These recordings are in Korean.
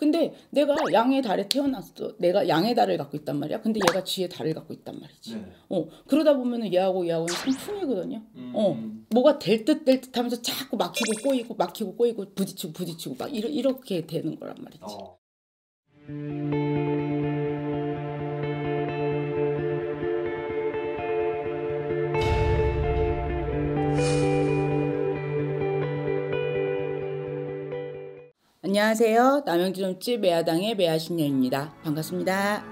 근데 내가 양의 달에 태어났어. 내가 양의 달을 갖고 있단 말이야. 근데 얘가 쥐의 달을 갖고 있단 말이지. 네. 그러다 보면은 얘하고는 상품이거든요. 뭐가 될 듯 하면서 자꾸 막히고 꼬이고 부딪히고 막 이렇게 되는 거란 말이지. 안녕하세요. 남양주점집 매화당의 매화신녀입니다. 반갑습니다.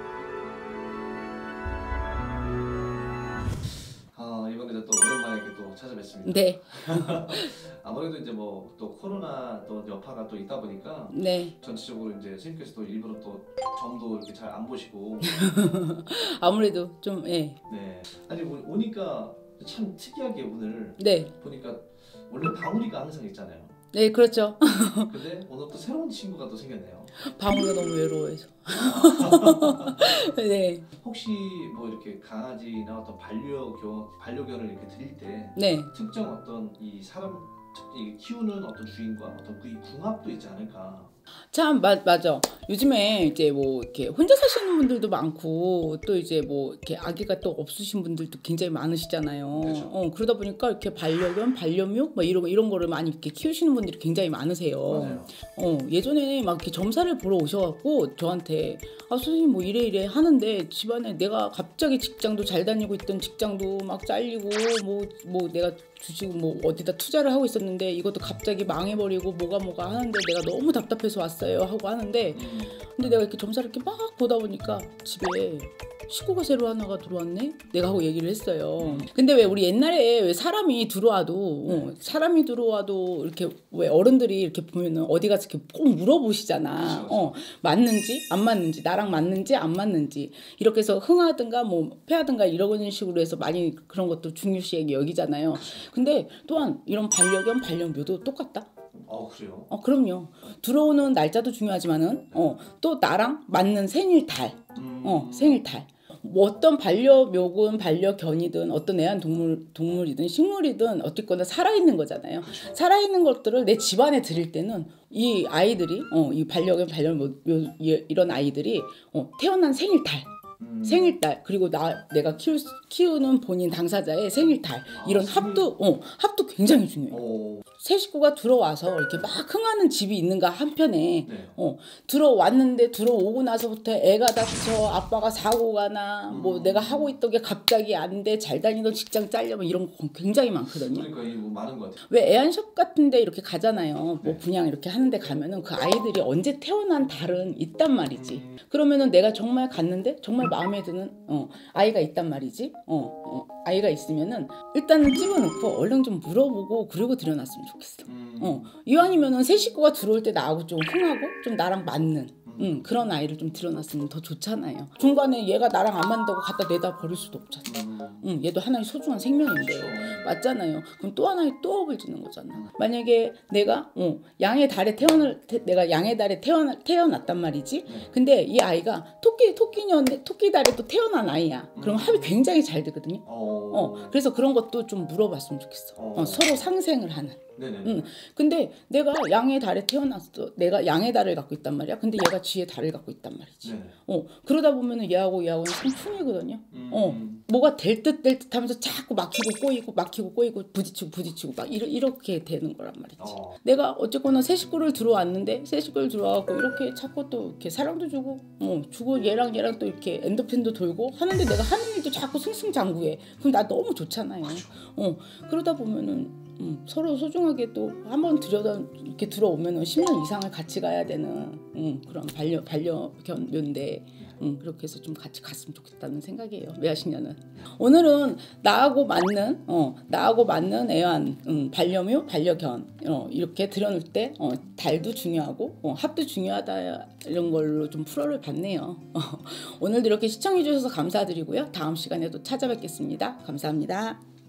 이번에도 또 오랜만에 이렇게 또 찾아뵙습니다. 네. 아무래도 이제 뭐 또 코로나 또 여파가 또 있다 보니까 네. 전체적으로 이제 선생님께서도 일부러 또 점도 이렇게 잘 안 보시고 아무래도 좀 예. 네. 아니 오니까 참 특이하게 오늘 네. 보니까 원래 방울이가 항상 있잖아요. 네, 그렇죠. 근데 오늘 또 새로운 친구가 또 생겼네요. 방울이가 너무 외로워해서. 네. 혹시 뭐 이렇게 강아지나 어떤 반려견을 이렇게 드릴 때 네. 특정 어떤 이 사람 키우는 어떤 주인과 어떤 그 궁합도 있지 않을까? 참 맞아. 요즘에 이제 뭐 이렇게 혼자 사시는 분들도 많고 또 이제 뭐 이렇게 아기가 또 없으신 분들도 굉장히 많으시잖아요. 그렇죠. 그러다 보니까 이렇게 반려견, 반려묘 뭐 이런 거를 많이 이렇게 키우시는 분들이 굉장히 많으세요. 맞아요. 예전에 막 이렇게 점사를 보러 오셔갖고 저한테 선생님 뭐 이래 하는데 집안에 내가 갑자기 직장도 잘 다니고 있던 직장도 막 잘리고 뭐 내가 주식 뭐 어디다 투자를 하고 있었는데 이것도 갑자기 망해버리고 뭐가 하는데 내가 너무 답답해서 왔어요 하고 하는데 근데 내가 이렇게 점사를 이렇게 막 보다 보니까 집에 식구가 새로 하나가 들어왔네? 내가 하고 얘기를 했어요. 근데 왜 우리 옛날에 왜 사람이 들어와도 이렇게 왜 어른들이 이렇게 보면은 어디 가서 이렇게 꼭 물어보시잖아. 맞는지 안 맞는지 나랑 맞는지 안 맞는지 이렇게 해서 흥하든가 뭐 패하든가 이런 식으로 해서 많이 그런 것도 중요시하게 여기잖아요. 근데 또한 이런 반려견 반려묘도 똑같다. 그래요? 그럼요. 들어오는 날짜도 중요하지만은 또 나랑 맞는 생일달. 생일달. 뭐 어떤 반려묘건 반려견이든 어떤 애완동물이든 식물이든 어쨌거나 살아있는 거잖아요. 그렇죠. 살아있는 것들을 내 집안에 들일 때는 이 아이들이 이 반려견 반려묘 이런 아이들이 태어난 생일달 그리고 내가 키우는 본인 당사자의 생일달 이런 합도 굉장히 중요해요. 새 식구가 들어와서 이렇게 막 흥하는 집이 있는가 한편에 들어왔는데 들어오고 나서부터 애가 다쳐 아빠가 사고가 나 뭐 내가 하고 있던 게 갑자기 안 돼 잘 다니던 직장 잘려면 이런 거 굉장히 많거든요. 그러니까 이거 많은 것 같아요. 왜 애완샵 같은데 이렇게 가잖아요. 뭐 분양 이렇게 하는데 가면은 그 아이들이 언제 태어난 달은 있단 말이지. 그러면은 내가 정말 갔는데 정말 마음에 드는 아이가 있단 말이지. 아이가 있으면은 일단은 집어넣고 얼른 좀 물어보고 그리고 들여놨으면 좋겠어. 이왕이면은 새 식구가 들어올 때 나하고 좀 흥하고 좀 나랑 맞는 그런 아이를 좀 들여놨으면 더 좋잖아요. 중간에 얘가 나랑 안 맞는다고 갖다 내다 버릴 수도 없잖아. 얘도 하나의 소중한 생명인데 맞잖아요. 그럼 또 하나의 또 업을 짓는 거잖아. 만약에 내가 양의 달에 태어났단 말이지. 근데 이 아이가 토끼 달에 또 태어난 아이야. 그럼 합이 굉장히 잘 되거든요. 그래서 그런 것도 좀 물어봤으면 좋겠어. 서로 상생을 하는. 근데 내가 양의 달에 태어났어. 내가 양의 달을 갖고 있단 말이야. 근데 얘가 쥐의 달을 갖고 있단 말이지. 그러다 보면은 얘하고는 상품이거든요. 뭐가 될 듯 하면서 자꾸 막히고 꼬이고 부딪히고 막 이렇게 되는 거란 말이지. 내가 어쨌거나 새 식구를 들어왔는데 새 식구를 들어와갖고 이렇게 자꾸 또 이렇게 사랑도 주고 얘랑 또 이렇게 엔도핀도 돌고 하는데 내가 하는 일도 자꾸 승승장구해. 그럼 나 너무 좋잖아요. 그러다 보면은 서로 소중하게 또 한번 이렇게 들어오면은 10년 이상을 같이 가야 되는 그런 반려견인데 그렇게 해서 좀 같이 갔으면 좋겠다는 생각이에요. 매화신녀는 오늘은 나하고 맞는 애완 반려묘 반려견 이렇게 들여놓을 때 달도 중요하고 합도 중요하다 이런 걸로 좀 프로를 봤네요. 오늘도 이렇게 시청해 주셔서 감사드리고요. 다음 시간에도 찾아뵙겠습니다. 감사합니다.